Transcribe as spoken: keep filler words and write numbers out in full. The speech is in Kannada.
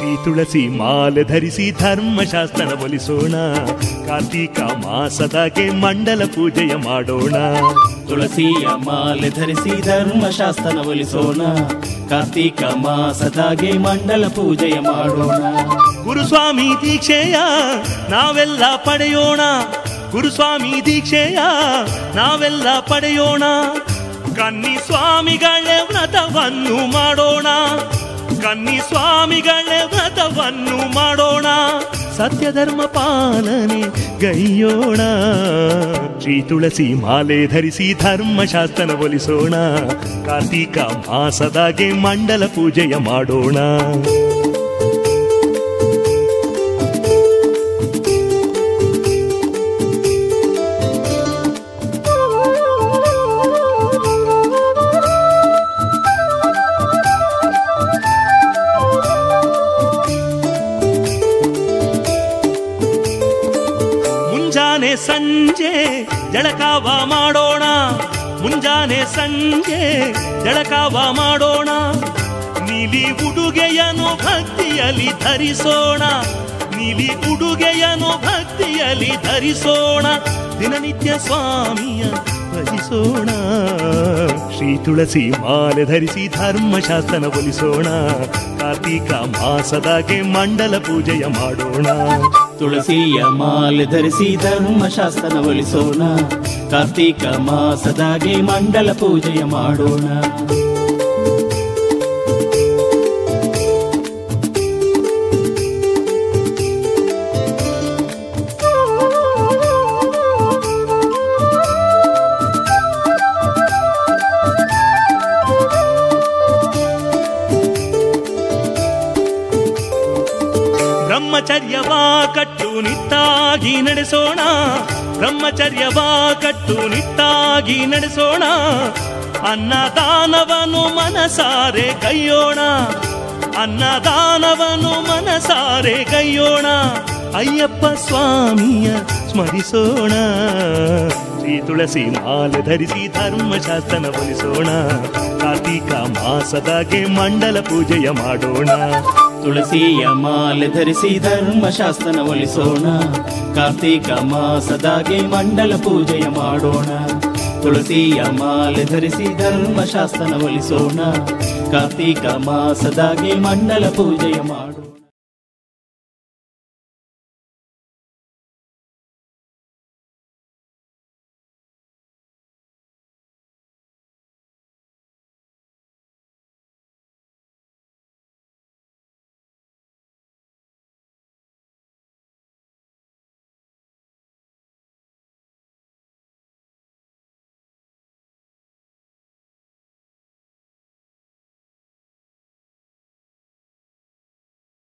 ಶ್ರೀ ತುಳಸಿ ಮಾಲೆ ಧರಿಸಿ ಧರ್ಮಶಾಸ್ತ್ರ ಒಲಿಸೋಣ. ಕಾರ್ತೀಕ ಮಾಸದಾಗೆ ಮಂಡಲ ಪೂಜೆಯ ಮಾಡೋಣ. ತುಳಸಿಯ ಮಾಲೆ ಧರಿಸಿ ಧರ್ಮಶಾಸ್ತ್ರ ಒಲಿಸೋಣ. ಕಾರ್ತೀಕ ಮಾಸದಾಗೆ ಮಂಡಲ ಪೂಜೆಯ ಮಾಡೋಣ. ಗುರುಸ್ವಾಮಿ ದೀಕ್ಷೆಯ ನಾವೆಲ್ಲ ಪಡೆಯೋಣ. ಗುರುಸ್ವಾಮಿ ದೀಕ್ಷೆಯ ನಾವೆಲ್ಲ ಪಡೆಯೋಣ. ಕನ್ನಿ ಸ್ವಾಮಿಗಳೇ ವ್ರತವನ್ನು ಮಾಡೋಣ. ಕನ್ನಿ ಸ್ವಾಮಿಗಳೇ ವ್ರತವನ್ನು ಮಾಡೋಣ. ಸತ್ಯ ಧರ್ಮ ಪಾಲನೆ ಗೈಯೋಣ. ಶ್ರೀ ತುಳಸಿ ಮಾಲೆ ಧರಿಸಿ ಧರ್ಮಶಾಸ್ತ್ರ ಒಲಿಸೋಣ. ಕಾರ್ತೀಕ ಮಾಸದಾಗೆ ಮಂಡಲ ಪೂಜೆಯ ಮಾಡೋಣ. ಮುಂಜಾನೆ ಸಂಜೆ ಜಳಕಾವ ಮಾಡೋಣ. ಮುಂಜಾನೆ ಸಂಜೆ ಜಳಕಾವ ಮಾಡೋಣ. ನೀಲಿ ಉಡುಗೆಯನ್ನು ಭಕ್ತಿಯಲ್ಲಿ ಧರಿಸೋಣ. ನೀಲಿ ಉಡುಗೆಯನ್ನು ಭಕ್ತಿಯಲ್ಲಿ ಧರಿಸೋಣ. ದಿನನಿತ್ಯ ಸ್ವಾಮಿಯ ಭಜಿಸೋಣ. ಶ್ರೀ ತುಳಸಿ ಮಾಲೆ ಧರಿಸಿ ಧರ್ಮಶಾಸ್ತ್ರ ಒಲಿಸೋಣ. ಕಾರ್ತೀಕ ಮಾಸದಾಗೆ ಮಂಡಲ ಪೂಜೆಯ ಮಾಡೋಣ. ತುಳಸಿಯ ಮಾಲೆ ಧರಿಸಿ ಧರ್ಮಶಾಸ್ತ್ರ ಒಲಿಸೋಣ. ಕಾರ್ತೀಕ ಮಾಸದಾಗೆ ಮಂಡಲ ಪೂಜೆಯ ಮಾಡೋಣ. ಬ್ರಹ್ಮಚರ್ಯವ ಕಟ್ಟುನಿಟ್ಟಾಗಿ ನಡೆಸೋಣ. ಬ್ರಹ್ಮಚರ್ಯವ ಕಟ್ಟುನಿಟ್ಟಾಗಿ ನಡೆಸೋಣ. ಅನ್ನದಾನವನ್ನು ಮನಸಾರೆ ಕೈಯೋಣ. ಅನ್ನದಾನವನ್ನು ಮನಸಾರೆ ಕೈಯೋಣ. ಅಯ್ಯಪ್ಪ ಸ್ವಾಮಿಯ ಸ್ಮರಿಸೋಣ. ಶ್ರೀ ತುಳಸಿ ಮಾಲೆ ಧರಿಸಿ ಧರ್ಮಶಾಸ್ತ್ರ ಒಲಿಸೋಣ. ಕಾರ್ತೀಕ ಮಾಸದಾಗೆ ಮಂಡಲ ಪೂಜೆಯ ಮಾಡೋಣ. ತುಳಸಿಯ ಮಾಲೆ ಧರಿಸಿ ಧರ್ಮಶಾಸ್ತ್ರ ಒಲಿಸೋಣ. ಕಾರ್ತೀಕ ಮಾಸದಾಗೆ ಮಂಡಲ ಪೂಜೆಯ ಮಾಡೋಣ. ತುಳಸಿಯ ಮಾಲೆ ಧರಿಸಿ ಧರ್ಮಶಾಸ್ತ್ರ ಒಲಿಸೋಣ. ಕಾರ್ತೀಕ ಮಾಸದಾಗೆ ಮಂಡಲ ಪೂಜೆಯ ಮಾಡೋಣ.